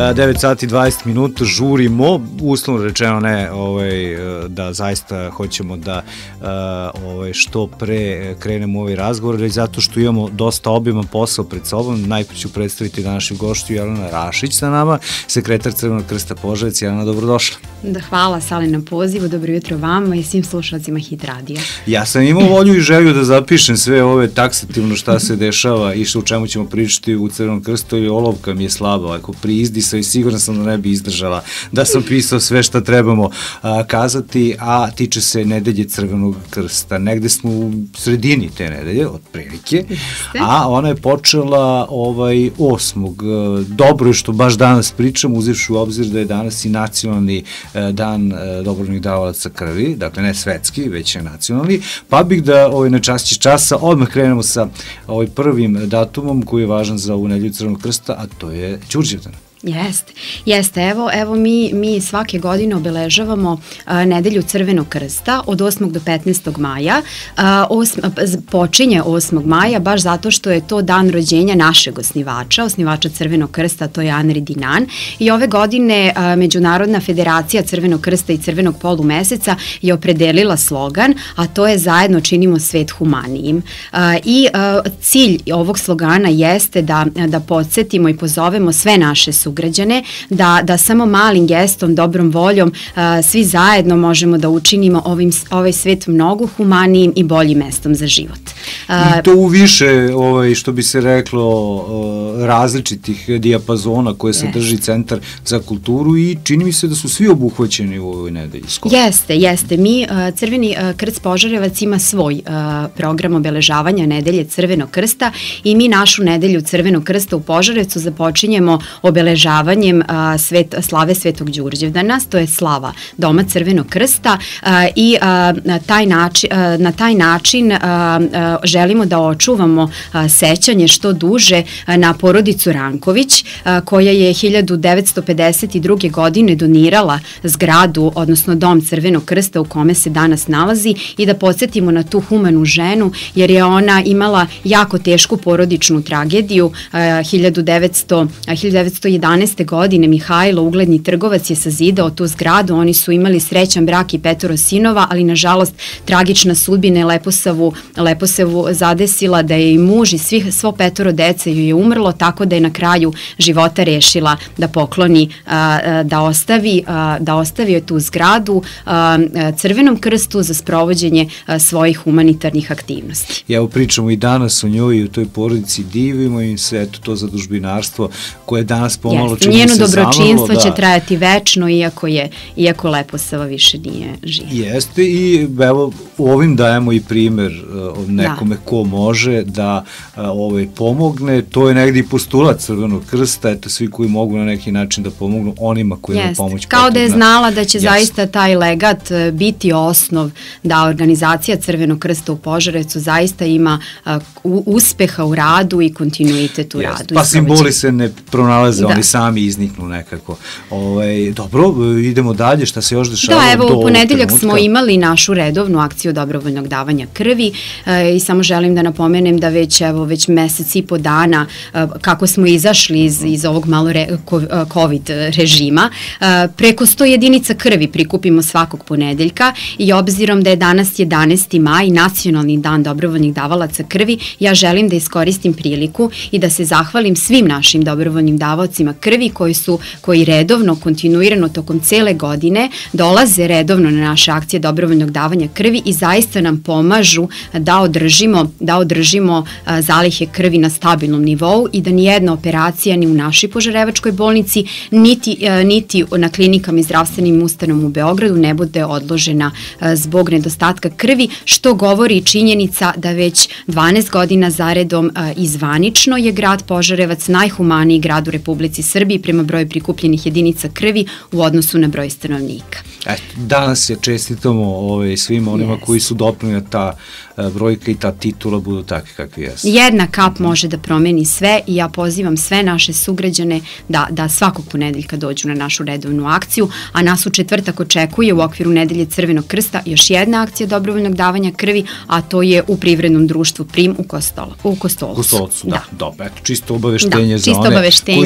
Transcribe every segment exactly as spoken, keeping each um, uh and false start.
devet sati i dvadeset minuta, žurimo, uslovno rečeno ne, ovaj, da zaista hoćemo da ovaj, što pre krenemo ovaj razgovor, ali zato što imamo dosta obiman posao pred sobom. Najprej ću predstaviti današnju gošću Jelena Rašić sa nama, sekretar Crvenog krsta Požarevac. Jelena, dobrodošla. Da, hvala Sale na pozivu, dobro jutro vama i svim slušalcima Hit radija. Ja sam imao volju i želju da zapišem sve ove taksativno šta se dešava i što u čemu ćemo pričati u Crvenom krstu, i olovka mi je slaba, ako priizdisao i siguran sam da ne bi izdržala, da sam pisao sve šta trebamo a, kazati, a tiče se nedelje Crvenog krsta. Negde smo u sredini te nedelje, od prilike, a ona je počela ovaj osmog. Dobro je što baš danas pričam, uzevši u obzir da je danas i nacionalni dan dobrovoljnih davalaca krvi, dakle ne svetski, već je nacionalni, pa bih da ovaj, na časti časa odmah krenemo sa ovaj prvim datumom koji je važan za ovu nedelju Crvenog krsta, a to je Đurđevdan. Jeste, jeste, evo, evo mi, mi svake godine obeležavamo a, nedelju Crvenog krsta od osmog do petnaestog maja, a, osm, a, počinje osmog maja baš zato što je to dan rođenja našeg osnivača, osnivača Crvenog krsta, to je Henri Dunant, i ove godine a, Međunarodna federacija Crvenog krsta i Crvenog polumeseca je opredelila slogan, a to je zajedno činimo svet humanijim. A, I a, cilj ovog slogana jeste da, da podsjetimo i pozovemo sve naše sugrađane građane, da, da samo malim gestom, dobrom voljom, a, svi zajedno možemo da učinimo ovim, ovaj svet mnogo humanijim i boljim mestom za život. A, I to u više, ovaj, što bi se reklo, različitih dijapazona koje se drži Centar za kulturu, i čini mi se da su svi obuhvaćeni u ovoj nedelji. Skoro. Jeste, jeste. Mi, a, Crveni a, krst Požarevac ima svoj a, program obeležavanja nedelje Crvenog krsta i mi našu nedelju Crvenog krsta u Požarevcu započinjemo obeležavanje obeležavanjem a, svet, slave Svetog Đurđevdana, to je slava Doma Crvenog krsta, a, i a, na, taj način, a, na taj način a, a, želimo da očuvamo a, sećanje što duže a, na porodicu Ranković, a, koja je hiljadu devetsto pedeset druge. godine donirala zgradu, odnosno Dom Crvenog krsta u kome se danas nalazi, i da podsjetimo na tu humanu ženu, jer je ona imala jako tešku porodičnu tragediju. a, hiljadu devetsto jedanaeste. godine Mihajlo, ugledni trgovac, je sazidao tu zgradu. Oni su imali srećan brak i petoro sinova, ali nažalost tragična sudbina je Leposavu, Leposavu zadesila da je i muž i svih, svo petoro dece ju je umrlo, tako da je na kraju života rešila da pokloni, a, da ostavi, a, da ostavi tu zgradu a, Crvenom krstu za sprovođenje a, svojih humanitarnih aktivnosti. I evo pričamo i danas o njoj i o toj porodici, divimo im se, eto to zadužbinarstvo koje je danas pomalo čini se njeno zamrlo. dobročinstvo da. će trajati večno, iako je, iako Leposava više nije živa. Jeste, i evo ovim dajemo i primer uh, nekome da. ko može da uh, ovaj, pomogne. To je negdje i postulat Crvenog krsta, eto svi koji mogu na neki način da pomognu onima koji imaju pomoć potrebna. Kao da je znala da će Jeste. zaista taj legat uh, biti osnov da organizacija Crvenog krsta u Požarevcu zaista ima uh, u, uspeha u radu i kontinuitet u Jeste. radu. Pa simboli se ne pronalaze, da. oni sami izniknu nekako. Ovaj, dobro, idemo dalje, šta se još dešava? Da, evo u ponedeljak smo imali našu redovnu akciju dobrovoljnog davanja krvi e, i samo želim da napomenem da već, evo, već mesec i po dana e, kako smo izašli iz, iz ovog malo re, COVID režima, e, preko sto jedinica krvi prikupimo svakog ponedeljka, i obzirom da je danas jedanaesti maj, nacionalni dan dobrovoljnih davalaca krvi, ja želim da iskoristim priliku i da se zahvalim svim našim dobrovoljnim davaocima krvi koji su, koji redovno, kontinuirano tokom cele godine dolaze redovno na naše akcije dobrovoljnog davanja krvi i zaista nam pomažu da održimo, da održimo a, zalihe krvi na stabilnom nivou i da nijedna operacija ni u našoj Požarevačkoj bolnici, niti, a, niti na klinikama i zdravstvenim ustanovama u Beogradu ne bude odložena a, zbog nedostatka krvi, što govori činjenica da već dvanaest godina zaredom a, izvanično je grad Požarevac najhumaniji grad u Republici Srbiji prema broju prikupljenih jedinica krvi u odnosu na broj stanovnika. Eto, danas je čestitamo ovaj, svima onima yes. koji su doprinuli ta uh, brojka i ta titula budu takvi kakvi jesu. Jedna kap mm. može da promeni sve, i ja pozivam sve naše sugrađane da, da svakog ponedeljka dođu na našu redovnu akciju, a nas u četvrtak očekuje u okviru nedelje Crvenog krsta još jedna akcija dobrovoljnog davanja krvi, a to je u privrednom društvu Prim u Kostolu. U Kostolcu. Kostolcu, da. da. Dobro, eto, čisto obaveštenje da, za čisto one obaveštenje, koji su da.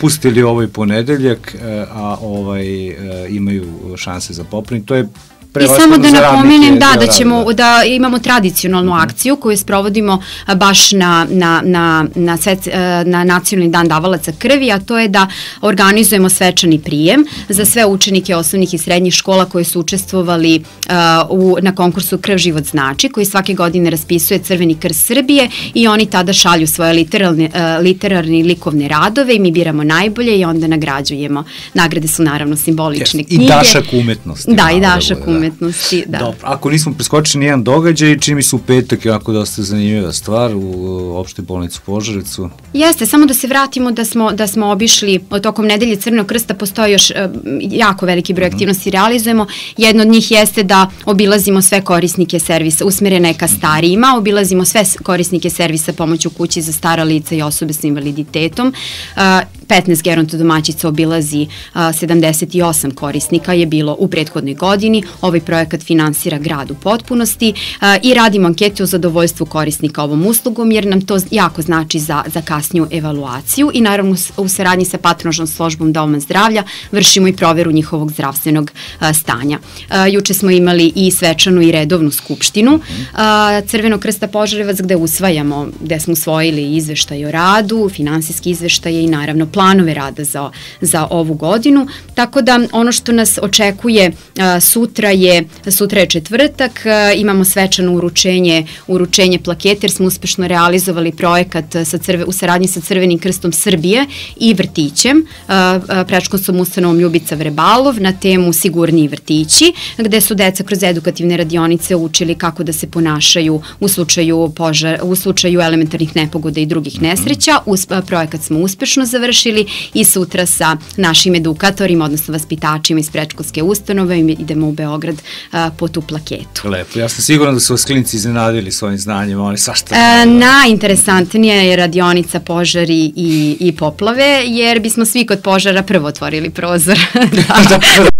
propustili ovaj ponedeljak, a ovaj imaju šanse za popuniti, to je I samo da napomenem da, da ćemo, da imamo tradicionalnu akciju koju sprovodimo baš na, na, na, na, svet, na nacionalni dan davalaca krvi, a to je da organizujemo svečani prijem za sve učenike osnovnih i srednjih škola koji su učestvovali uh, u, na konkursu Krv život znači, koji svake godine raspisuje Crveni krst Srbije i oni tada šalju svoje literarne, uh, literarne i likovne radove i mi biramo najbolje i onda nagrađujemo. Nagrade su naravno simbolične yes. knjige. I dašak umetnosti. Da, i dašak umetnosti. umetnosti, da. Dobro, ako nismo preskočili nijedan događaj, čini mi se u petak je onako dosta zanimljiva stvar u opštoj bolnici u Požarevcu. Jeste, samo da se vratimo da smo, da smo obišli tokom nedelje Crvenog krsta, postoji još uh, jako veliki broj aktivnosti mm-hmm. realizujemo. Jedno od njih jeste da obilazimo sve korisnike servisa, usmerena je ka starijima, obilazimo sve korisnike servisa pomoć u kući za stara lica i osobe sa invaliditetom. Uh, petnaest gerontodomaćica obilazi uh, sedamdeset osam korisnika je bilo u prethodnoj godini. Ovaj projekat finansira grad u potpunosti uh, i radimo anketu o zadovoljstvu korisnika ovom uslugom jer nam to jako znači za, za kasniju evaluaciju i naravno u saradnji sa patronažnom službom Doma zdravlja vršimo i proveru njihovog zdravstvenog uh, stanja. Uh, juče smo imali i svečanu i redovnu skupštinu uh, Crvenog krsta Požarevac gde usvajamo, gde smo usvojili izveštaj o radu, finansijski izveštaje i naravno planove rada za, za ovu godinu, tako da ono što nas očekuje uh, sutra je, sutra je četvrtak, uh, imamo svečano uručenje, uručenje plakete jer smo uspešno realizovali projekat sa crve, u saradnji sa Crvenim krstom Srbije i vrtićem, uh, uh, predškolskom ustanovom Ljubica Vrebalov na temu Sigurniji vrtići, gde su deca kroz edukativne radionice učili kako da se ponašaju u slučaju, požar, u slučaju elementarnih nepogoda i drugih nesreća. Us, uh, projekat smo uspešno završili i sutra sa našim edukatorima, odnosno vaspitačima iz predškolske ustanove idemo u Beograd uh, po tu plaketu. Lepo, ja sam siguran da su vas klinici iznenadili svojim znanjima, oni svašta. E, najinteresantnija je radionica požari i, i poplave, jer bismo svi kod požara prvo otvorili prozor. da.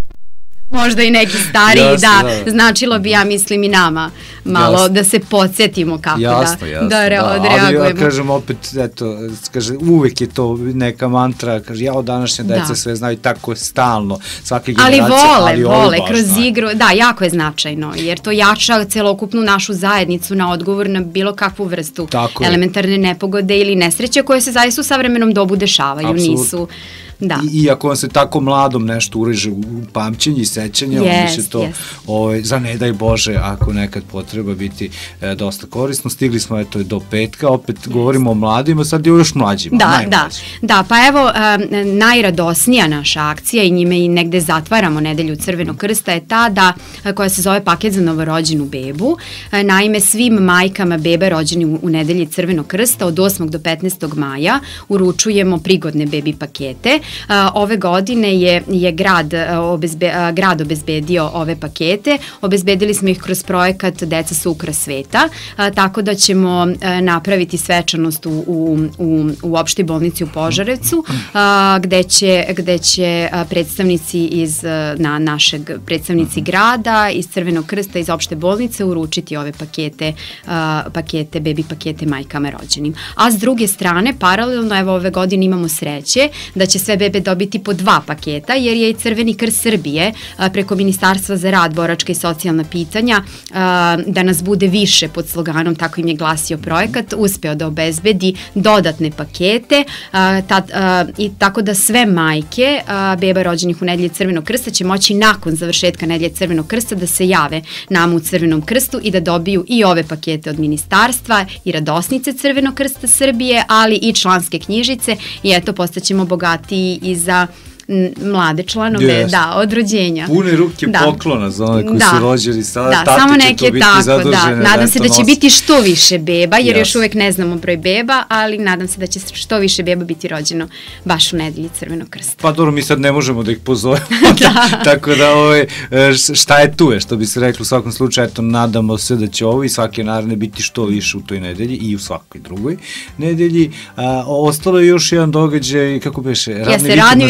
Možda i neki stariji, jasno, da, da, značilo bi, ja mislim, i nama malo jasno. Da se podsjetimo kako jasno, da, jasno, da, re, da odreagujemo. Ali ja kažem opet, eto, kaže, uvek je to neka mantra, kaže, ja od današnje deca da. Sve znaju tako stalno, svake generacije. Ali vole, ali vole, kroz znaju. Igru, da, jako je značajno, jer to jača celokupnu našu zajednicu na odgovor na bilo kakvu vrstu tako elementarne je. Nepogode ili nesreće koje se zaista u savremenom dobu dešavaju, absolut. Nisu... Da. I, iako vam se tako mladom nešto ureže u pamćenje i sećanje, yes, onda će to, yes. ovaj, za ne daj Bože, ako nekad potreba biti e, dosta korisno. Stigli smo eto do petka, opet yes. govorimo o mladima, sad je još mlađima. Da, da, da, pa evo, e, najradosnija naša akcija i njime i negde zatvaramo nedelju Crvenog krsta je ta da, koja se zove paket za novorođenu bebu. E, naime, svim majkama bebe rođeni u, u nedelji Crvenog krsta od osmog do petnaestog maja uručujemo prigodne bebi pakete. Uh, ove godine je, je grad, uh, obezbe, uh, grad obezbedio ove pakete, obezbedili smo ih kroz projekat Deca su ukras sveta, uh, tako da ćemo uh, napraviti svečanost u, u, u, u opštoj bolnici u Požarevcu, uh, gde će, gde će uh, predstavnici iz uh, na našeg predstavnici grada, iz Crvenog krsta, iz opšte bolnice uručiti ove pakete, uh, pakete, bebi pakete majkama rođenim. A s druge strane, paralelno, evo ove godine imamo sreće da će sve bebe dobiti po dva paketa, jer je i Crveni krst Srbije a, preko Ministarstva za rad, boračka i socijalna pitanja a, da nas bude više pod sloganom, tako im je glasio projekat, uspeo da obezbedi dodatne pakete a, tad, a, i tako da sve majke a, beba rođenih u nedelji Crvenog krsta će moći nakon završetka nedelje Crvenog krsta da se jave nama u Crvenom krstu i da dobiju i ove pakete od ministarstva i radosnice Crvenog krsta Srbije, ali i članske knjižice i eto postaćemo bogatiji i za mlade članove, yes. da, od rođenja. Pune ruke da. Poklona za one koji da. Su rođeni sada, da, tate samo će neke to biti tako, zadužene. Da. Nadam se da će nosi. Biti što više beba, jer yes. još uvek ne znamo broj beba, ali nadam se da će što više beba biti rođeno baš u nedelji Crvenog krsta. Pa dobro, mi sad ne možemo da ih pozovemo, da. Tako da ove, šta je tu je, što bi se reklo u svakom slučaju, eto, nadamo se da će ovo i svake naredne biti što više u toj nedelji i u svakoj drugoj nedelji. A, ostalo je još jedan događaj, kako beše, radni Jeste, radni vikend na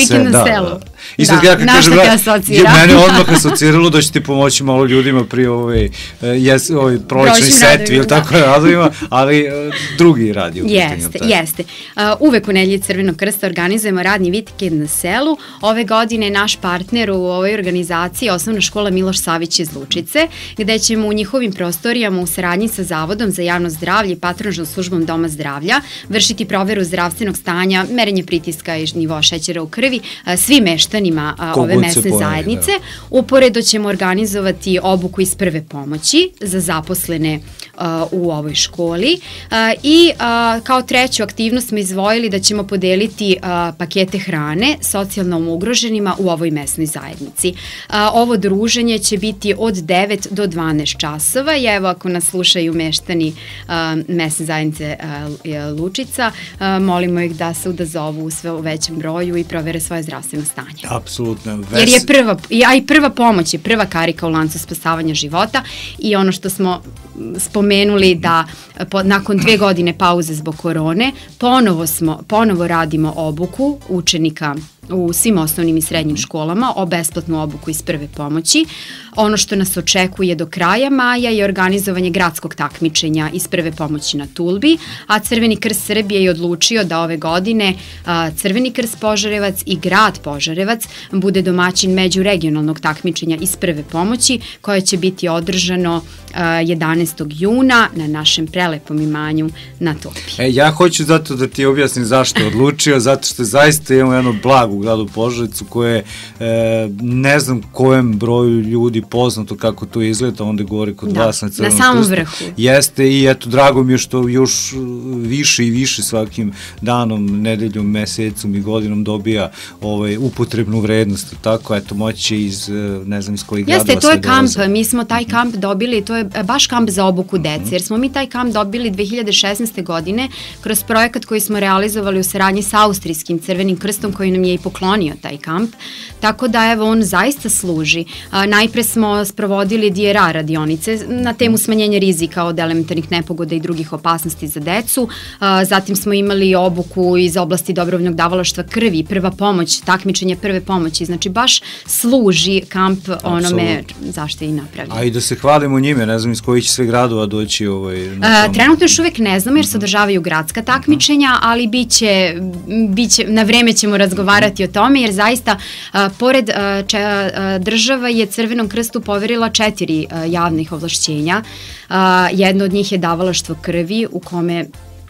selu. I sad da, ja kad kažem, te asocira? mene odmah asociralo da će ti pomoći malo ljudima pri ovoj, jes, ovoj prolećnoj setvi ili tako radovima, ali drugi radi u pitanju. Jeste, jeste. Uh, uvek u Nedelji Crvenog krsta organizujemo radni vikend na selu. Ove godine naš partner u ovoj organizaciji je Osnovna škola Miloš Savić iz Lučice, gde ćemo u njihovim prostorijama u saradnji sa Zavodom za javno zdravlje i patronažnom službom Doma zdravlja vršiti proveru zdravstvenog stanja, merenje pritiska i nivoa šećera u krvi, uh, svim meštanima uh, ove mesne zajednice. Da. Uporedo ćemo organizovati obuku iz prve pomoći za zaposlene uh, u ovoj školi uh, i uh, kao treću aktivnost smo izdvojili da ćemo podeliti uh, pakete hrane socijalno ugroženima u ovoj mesnoj zajednici. Uh, ovo druženje će biti od devet do dvanaest časova i evo ako nas slušaju meštani uh, mesne zajednice uh, Lučica, uh, molimo ih da se odazovu u sve u većem broju i provere svoje zdravstveno stanje. Apsolutno. Ves... Jer je prva, a i prva pomoć je prva karika u lancu spasavanja života i ono što smo spomenuli da po, nakon dve godine pauze zbog korone ponovo smo, ponovo radimo obuku učenika u svim osnovnim i srednjim školama o besplatnu obuku iz prve pomoći. Ono što nas očekuje do kraja maja je organizovanje gradskog takmičenja iz prve pomoći na Tulbi, a Crveni krst Srbije je odlučio da ove godine a, Crveni krst Požarevac i grad Požarevac bude domaćin međuregionalnog takmičenja iz prve pomoći koje će biti održano a, jedanaestog juna na našem prelepom imanju na Tulbi. E, ja hoću zato da ti objasnim zašto je odlučio, zato što zaista imamo jedno blago u gradu Požarevcu koje e, ne znam kojem broju ljudi poznato kako to izgleda, onda govori kod da, vas na Crvenom krstu. Na samom krstu. vrhu. Jeste i eto, drago mi je što još više i više svakim danom, nedeljom, mesecom i godinom dobija ovaj, upotrebnu vrednost, tako, eto, moći iz, ne znam iz kojih gradova sve dolaze. Jeste, to je kamp, dolaze. mi smo taj kamp dobili, to je baš kamp za obuku dece, jer smo mi taj kamp dobili dve hiljade šesnaeste. godine kroz projekat koji smo realizovali u saradnji sa Austrijskim Crvenim krstom koji nam je i poklonio taj kamp, tako da evo on zaista služi. A, najpre smo sprovodili D R A radionice na temu smanjenja rizika od elementarnih nepogoda i drugih opasnosti za decu, a, zatim smo imali obuku iz oblasti dobrovoljnog davalaštva krvi, prva pomoć, takmičenje prve pomoći, znači baš služi kamp onome Absolut. Zašto je i napravljeno. A i da se hvalimo njime, ne znam iz kojih će sve gradova doći ovaj, na a, trenutno još uvek ne znamo jer se održavaju gradska takmičenja, ali biće, biće, na vreme ćemo razgovarati o tome jer zaista a, pored a, če, a, država je Crvenom krstu poverila četiri a, javnih ovlašćenja. A, jedno od njih je davalaštvo krvi u kome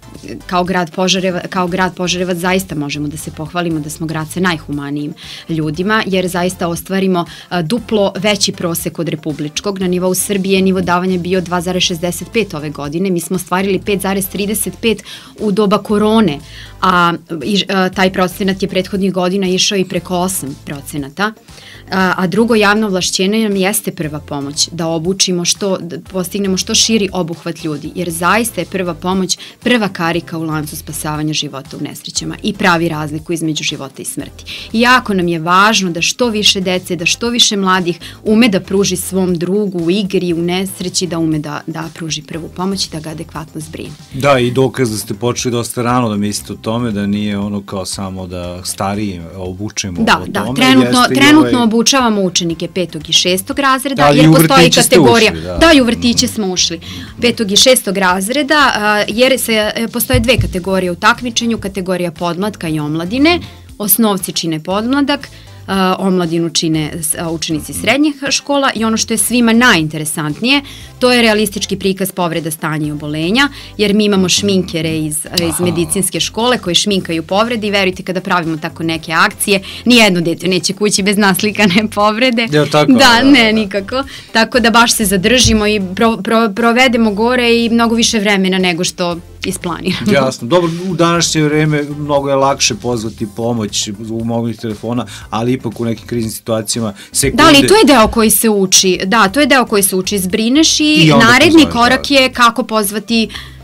kao grad Požarevac, kao grad Požarevac zaista možemo da se pohvalimo da smo grad sa najhumanijim ljudima, jer zaista ostvarimo a, duplo veći prosek od republičkog. Na nivou Srbije nivo davanja bio dva zarez šezdeset pet ove godine, mi smo ostvarili pet zarez trideset pet u doba korone, a, i, a taj procenat je prethodnih godina išao i preko osam procenata. A, a drugo javno ovlašćenje nam jeste prva pomoć, da obučimo što, da postignemo što širi obuhvat ljudi, jer zaista je prva pomoć prva karika u lancu spasavanja života u nesrećama i pravi razliku između života i smrti. I jako nam je važno da što više dece, da što više mladih ume da pruži svom drugu u igri, u nesreći, da ume da, da pruži prvu pomoć i da ga adekvatno zbrine. Da, i dokaz da ste počeli dosta rano da mislite o tome, da nije ono kao samo da stariji obučemo da, o da, tome. Da, trenutno, trenutno ovaj... obučavamo učenike petog i šestog razreda, da, jer postoji kategorija. Ušli, da. da, i u vrtiće smo ušli. Petog i šestog razreda, a, jer se, postoje dve kategorije u takmičenju, kategorija podmlatka i omladine. Osnovci čine podmladak, a, omladinu čine a, učenici srednjih škola i ono što je svima najinteresantnije, to je realistički prikaz povreda, stanja i obolenja, jer mi imamo šminkere iz, iz medicinske škole koji šminkaju povrede i verujte kada pravimo tako neke akcije, nijedno dete neće kući bez naslikane povrede. Ja, tako, da, da, ne, da. nikako. Tako da baš se zadržimo i pro, pro, provedemo gore i mnogo više vremena nego što isplaniramo. Jasno. Dobro, u današnje vreme mnogo je lakše pozvati pomoć u mobilnih telefona, ali ipak u nekim kriznim situacijama sekunde... Da, ali to je deo koji se uči. Da, to je deo koji se uči. Zbrineš i, I naredni pozvati, korak da. je kako pozvati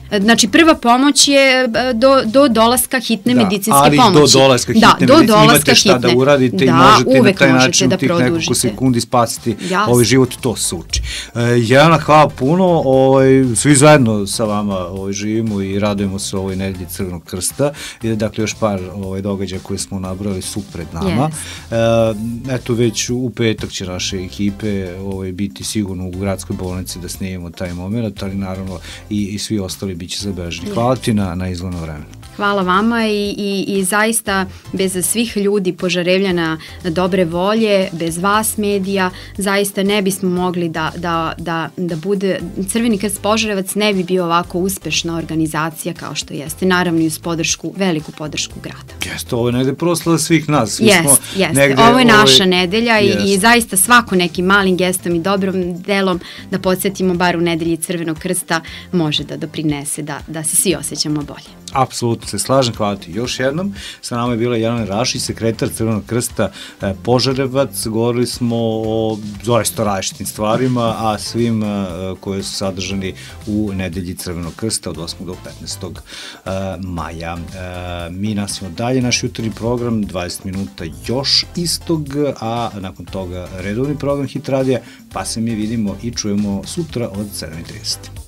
Znači, prva pomoć je do, do dolaska hitne da, medicinske ali pomoći. Ali do dolaska hitne da, medicinske do imate šta hitne. da uradite da, i možete na taj možete način da tih nekoliko sekundi spasiti ovaj život, to se uči. E, Jelena, hvala puno, ovaj, svi zajedno sa vama ovaj, živimo i radujemo se ovoj nedelji Crvenog krsta i dakle još par ovaj, događaja koje smo nabrali su pred nama. Yes. E, eto, već u petak će naše ekipe ovaj, biti sigurno u gradskoj bolnici da snimimo taj moment, ali naravno i, i svi ostali bit će zabeleženi. Hvala ti na, na izgledno vreme. Hvala vama i, i, i zaista bez svih ljudi Požarevljana dobre volje, bez vas medija, zaista ne bismo mogli da, da, da, da bude, Crveni krst Požarevac ne bi bio ovako uspešna organizacija kao što jeste, naravno i uz podršku, veliku podršku grada. Jeste, ovo je negde proslava svih nas. Jeste, jeste, ovo je naša ovaj, nedelja i, i zaista svako nekim malim gestom i dobrom delom da podsjetimo bar u nedelji Crvenog krsta može da doprinese da, da se svi osjećamo bolje. Apsolutno se slažem, hvala ti još jednom. Sa nama je bila Jelena Rašić, sekretar Crvenog krsta eh, Požarevac. Govorili smo o zaista različitim stvarima, a svim eh, koje su sadržani u nedelji Crvenog krsta od osmog do petnaestog Eh, maja. Eh, mi nastavimo dalje naš jutarnji program, dvadeset minuta još istog, a nakon toga redovni program Hit radija, pa se mi vidimo i čujemo sutra od sedam i trideset.